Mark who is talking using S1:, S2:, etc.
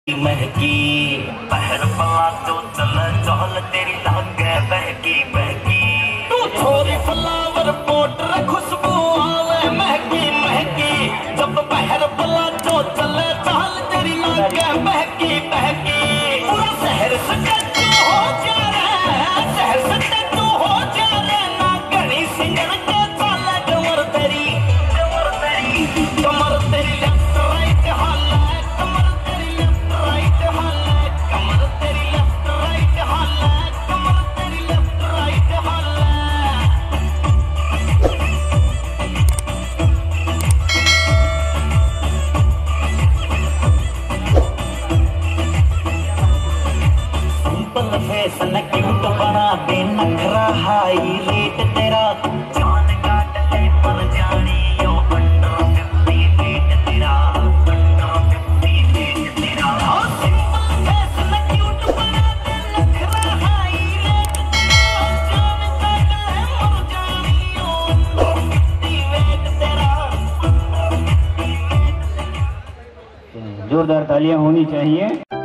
S1: महकी पहर पला तो चल चहल तेरी लागे बहकी बहकी तू छोरी फ्लावर पोटर खुशबू आवे महकी महकी जब पहर पला तो चल चहल तेरी लागे बहकी बहकी पूरा शहर सटू हो जा रे शहर सटू हो जा रे ना गणी सिंगन के चल कमर तेरी कमर तेरी लेफ्ट राइट हाल कमर तेरी लेफ्ट राइट हाल कमर तेरी लेफ्ट राइट हाल कमर तेरी लेफ्ट राइट हाल सिंपल फेस न क्यूट बना दे नखरा हाई रेट तेरा जान काट ले पर जानी यो अंडर 50 वेट तेरा अंडर 50 वेट तेरा सिंपल फेस न क्यूट बना दे नखरा हाई रेट तेरा जान काट ले पर जानी यो अंडर 50 वेट तेरा।
S2: जोरदार तालियां होनी चाहिए।